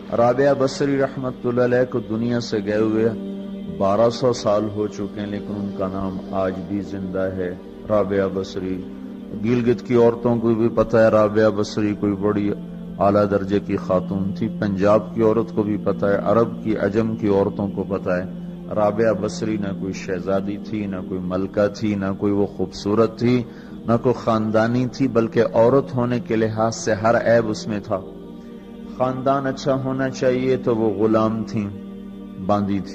رابعہ بصری رحمت اللہ علیہ کو دنیا سے گئے ہوئے 1200 سال ہو چکے ہیں، لیکن ان کا نام آج بھی زندہ ہے، رابعہ بصری۔ گلگت کی عورتوں کو بھی پتہ ہے رابعہ بصری کوئی بڑی اعلیٰ درجے کی خاتون تھی، پنجاب کی عورت کو بھی پتہ ہے، عرب کی عجم کی عورتوں کو پتہ ہے رابعہ بصری نہ کوئی شہزادی تھی، نہ کوئی ملکہ تھی، نہ کوئی وہ خوبصورت تھی، نہ کوئی خاندانی تھی، بلکہ عورت ہونے کے لحاظ سے ہر عیب اس میں تھا۔ خاندان اچھا ہونا چاہیے تو وہ غلام تھیں، باندی تھی،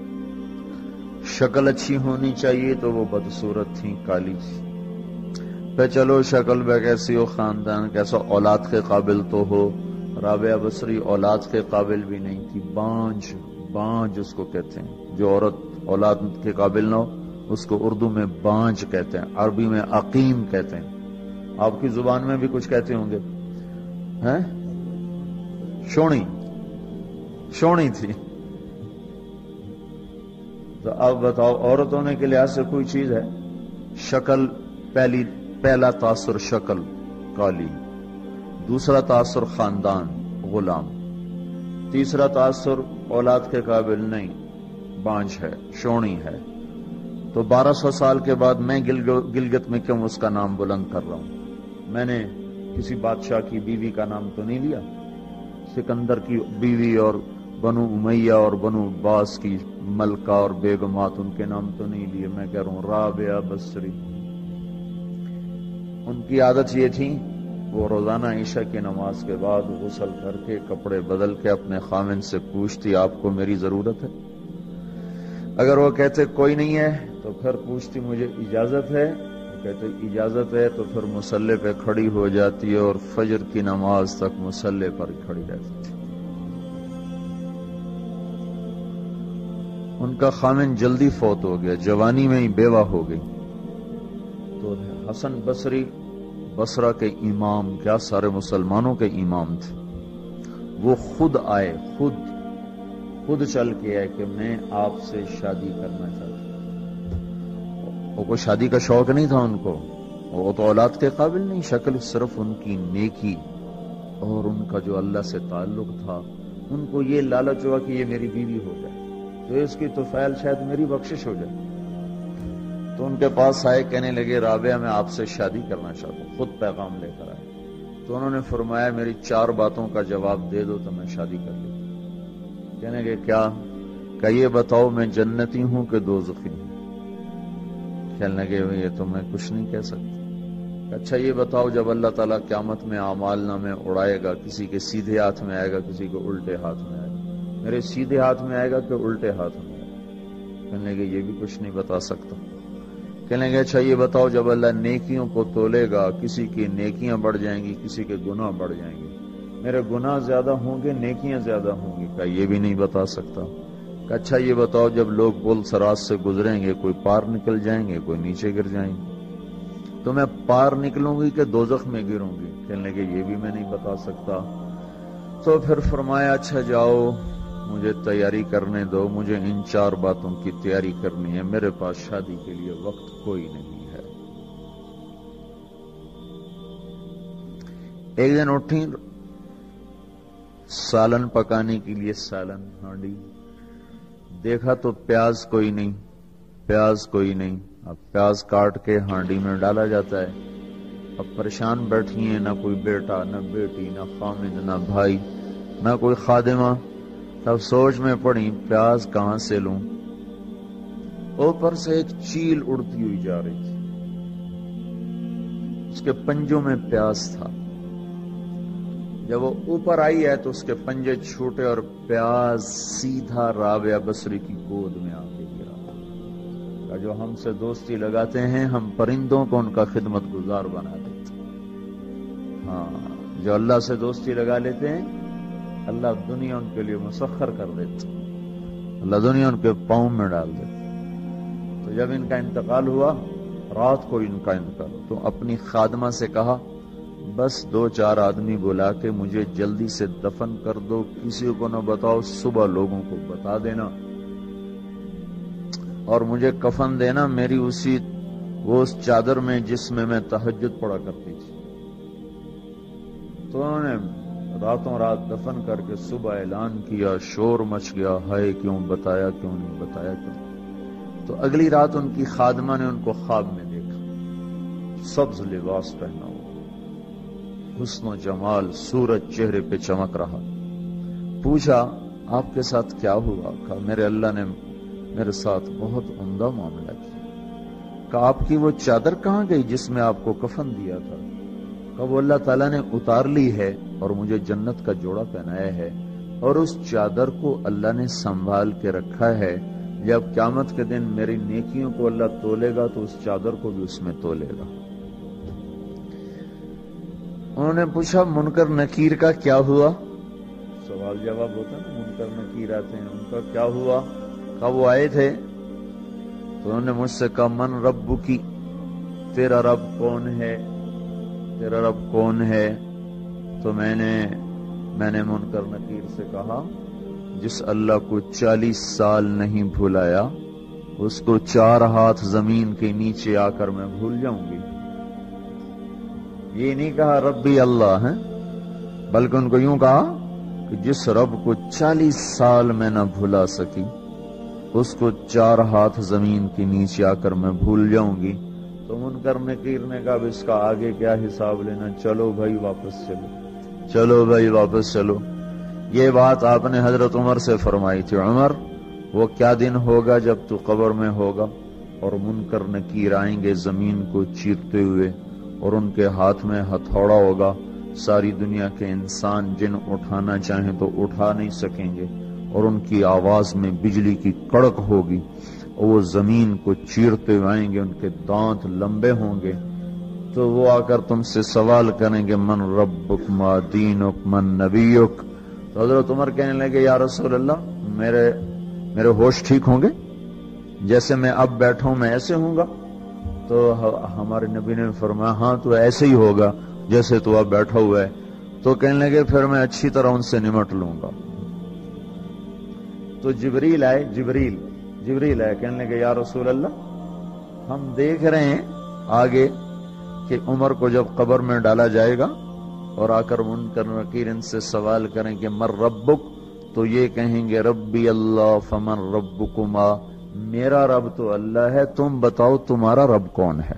شکل اچھی ہونی چاہیے تو وہ بدصورت تھیں، کالی تھی۔ پہ چلو شکل بے کیسی ہو، خاندان کیسا، اولاد کے قابل تو ہو۔ رابعہ بصری اولاد کے قابل بھی نہیں تھی، بانج اس کو کہتے ہیں، جو عورت اولاد کے قابل نہ ہو اس کو اردو میں بانج کہتے ہیں، عربی میں عقیم کہتے ہیں، آپ کی زبان میں بھی کچھ کہتے ہوں گے، ہیں؟ شونی تھی۔ تو اب بتاؤ عورت ہونے کے لحاظ سے کوئی چیز ہے؟ شکل، پہلا تاثر شکل کالی، دوسرا تاثر خاندان غلام، تیسرا تاثر اولاد کے قابل نہیں، بانج ہے، شونی ہے۔ تو 1200 سال کے بعد میں گلگت میں کیوں اس کا نام بلند کر رہا ہوں؟ میں نے کسی بادشاہ کی بیوی کا نام تو نہیں لیا، سکندر کی بیوی اور بنو امیہ اور بنو عباس کی ملکہ اور بیگمات، ان کے نام تو نہیں لیے، میں کہہ رہا ہوں رابعہ بصری۔ ان کی عادت یہ تھی، وہ روزانہ عشاء کی نماز کے بعد غسل کر کے کپڑے بدل کے اپنے خامن سے پوچھتی آپ کو میری ضرورت ہے؟ اگر وہ کہتے کوئی نہیں ہے تو پھر پوچھتی مجھے اجازت ہے؟ وہ کہتے اجازت ہے تو پھر مصلی پہ کھڑی ہو جاتی ہے اور فجر کی نماز تک مصلی پر کھڑی رہتی تھی۔ ان کا خامن جلدی فوت ہو گیا، جوانی میں ہی بیوہ ہو گئی۔ تو حسن بصری بصرہ کے امام، کیا سارے مسلمانوں کے امام تھے، وہ خود آئے، خود چل کے آئے کہ میں آپ سے شادی کرنا چاہتا ہوں۔ وہ کوئی شادی کا شوق نہیں تھا ان کو، وہ تو اولاد کے قابل نہیں، شکل صرف ان کی نیکی اور ان کا جو اللہ سے تعلق تھا، ان کو یہ لالچ ہوا کہ یہ میری بیوی ہو جائے تو اس کی طفیل شاید میری بخشش ہو جائے۔ تو ان کے پاس آئے، کہنے لگے رابعہ میں آپ سے شادی کرنا چاہتا ہوں، خود پیغام لے کر آئے۔ تو انہوں نے فرمایا میری 4 باتوں کا جواب دے دو تو میں شادی کر لیتا ہوں۔ کہنے لگے کیا؟ کہ یہ بتاؤ میں جنتی ہوں کہ دوزخی ہوں؟ کہنے لگے یہ تو میں کچھ نہیں کہہ سکتا۔ اچھا یہ بتاؤ جب اللہ تعالیٰ قیامت میں اعمال نامے اڑائے گا، کسی کے سیدھے ہاتھ میں آئے گا، کسی کو الٹے ہاتھ میں آئے گا، میرے سیدھے ہاتھ میں آئے گا کہ الٹے ہاتھ میں آئے گا؟ کہنے لگے یہ بھی کچھ نہیں بتا سکتا۔ کہنے لگے اچھا یہ بتاؤ جب اللہ نیکیوں کو تولے گا، کسی کی نیکیاں بڑھ جائیں گی، کسی کے گناہ بڑھ جائیں گے، میرے گناہ زیادہ ہوں گے نیکیاں زیادہ ہوں گی؟ کہ یہ بھی نہیں بتا سکتا۔ کہ اچھا یہ بتاؤ جب لوگ پل صراط سے گزریں گے، کوئی پار نکل جائیں گے، کوئی نیچے گر جائیں گے، تو میں پار نکلوں گی کہ دوزخ میں گروں گی؟ کہنے لگے یہ بھی میں نہیں بتا سکتا۔ تو پھر فرمایا اچھا جاؤ مجھے تیاری کرنے دو، مجھے ان 4 باتوں کی تیاری کرنی ہے، میرے پاس شادی کے لیے وقت کوئی نہیں ہے۔ ایک دن اٹھی، سالن پکانے کے لیے سالن ہانڈی، دیکھا تو پیاز کوئی نہیں، اب پیاز کاٹ کے ہانڈی میں ڈالا جاتا ہے۔ اب پریشان بیٹھی ہیں، نہ کوئی بیٹا، نہ بیٹی، نہ خامد، نہ بھائی، نہ کوئی خادمہ۔ تب سوچ میں پڑی پیاز کہاں سے لوں؟ اوپر سے ایک چیل اڑتی ہوئی جا رہی تھی، اس کے پنجوں میں پیاز تھا۔ جب وہ اوپر آئی ہے تو اس کے پنجے چھوٹے اور پیاز سیدھا رابعہ بصری کی گود میں آ کے گرا۔ جو ہم سے دوستی لگاتے ہیں ہم پرندوں کو ان کا خدمت گزار بنا دیتے ہیں۔ ہاں، جو اللہ سے دوستی لگا لیتے ہیں اللہ دنیا ان کے لیے مسخر کر دیتا، اللہ دنیا ان کے پاؤں میں ڈال دیتا۔ تو جب ان کا انتقال ہوا، رات کو ان کا انتقال، تو اپنی خادمہ سے کہا بس 2-4 آدمی بلا کے مجھے جلدی سے دفن کر دو، کسی کو نہ بتاؤ، صبح لوگوں کو بتا دینا، اور مجھے کفن دینا میری اس چادر میں جس میں میں تہجد پڑھا کرتی تھی۔ تو انہوں نے راتوں رات دفن کر کے صبح اعلان کیا، شور مچ گیا، ہائے کیوں بتایا، کیوں نہیں بتایا، کیوں؟ تو اگلی رات ان کی خادمہ نے ان کو خواب میں دیکھا، سبز لباس پہنا ہوا، حسن و جمال، سورج چہرے پہ چمک رہا۔ پوچھا آپ کے ساتھ کیا ہوا؟ کہا میرے اللہ نے میرے ساتھ بہت عمدہ معاملہ کیا۔ کہا آپ کی وہ چادر کہاں گئی جس میں آپ کو کفن دیا تھا؟ کہا وہ اللہ تعالیٰ نے اتار لی ہے اور مجھے جنت کا جوڑا پہنایا ہے، اور اس چادر کو اللہ نے سنبھال کے رکھا ہے، جب قیامت کے دن میری نیکیوں کو اللہ تولے گا تو اس چادر کو بھی اس میں تولے گا۔ انہوں نے پوچھا منکر نکیر کا کیا ہوا؟ سوال جواب ہوتا ہے نا، منکر نکیر آتے ہیں، ان کا کیا ہوا؟ کہا وہ آئے تھے تو انہوں نے مجھ سے کہا من رب کی، تیرا رب کون ہے، تیرا رب کون ہے؟ تو میں نے منکر نکیر سے کہا جس اللہ کو 40 سال نہیں بھلایا اس کو 4 ہاتھ زمین کے نیچے آ کر میں بھول جاؤں گی۔ یہ نہیں کہا ربی اللہ ہے، بلکہ ان کو یوں کہا کہ جس رب کو 40 سال میں نہ بھلا سکی اس کو 4 ہاتھ زمین کے نیچے آ کر میں بھول جاؤں گی۔ تو منکر نکیر نے کہا اس کا آگے کیا حساب لینا، چلو بھائی واپس چلو، چلو بھائی واپس چلو۔ یہ بات آپ نے حضرت عمر سے فرمائی تھی، عمر وہ کیا دن ہوگا جب تو قبر میں ہوگا اور منکر نکیر آئیں گے زمین کو چیرتے ہوئے، اور ان کے ہاتھ میں ہتھوڑا ہوگا، ساری دنیا کے انسان جن اٹھانا چاہیں تو اٹھا نہیں سکیں گے، اور ان کی آواز میں بجلی کی کڑک ہوگی، اور وہ زمین کو چیرتے ہوئے آئیں گے، ان کے دانت لمبے ہوں گے، تو وہ آ کر تم سے سوال کریں گے من ربک ما دینک من نبیک۔ تو حضرت عمر کہنے لگے یا رسول اللہ میرے ہوش ٹھیک ہوں گے؟ جیسے میں اب بیٹھا ہوں میں ایسے ہوں گا؟ تو ہمارے نبی نے فرمایا ہاں تو ایسے ہی ہوگا جیسے تو اب بیٹھا ہوا ہے۔ تو کہنے لگے پھر میں اچھی طرح ان سے نمٹ لوں گا۔ تو جبریل آئے، جبریل آئے، کہنے لگے یا رسول اللہ ہم دیکھ رہے ہیں آگے کہ عمر کو جب قبر میں ڈالا جائے گا اور آ کر منکر نکیر ان سے سوال کریں کہ من ربک، تو یہ کہیں گے ربی اللہ فمن ربکما، میرا رب تو اللہ ہے، تم بتاؤ تمہارا رب کون ہے؟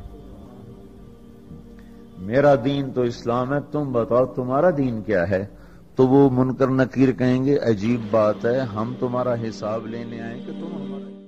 میرا دین تو اسلام ہے، تم بتاؤ تمہارا دین کیا ہے؟ تو وہ منکر نکیر کہیں گے عجیب بات ہے، ہم تمہارا حساب لینے آئے کہ تم ہمارا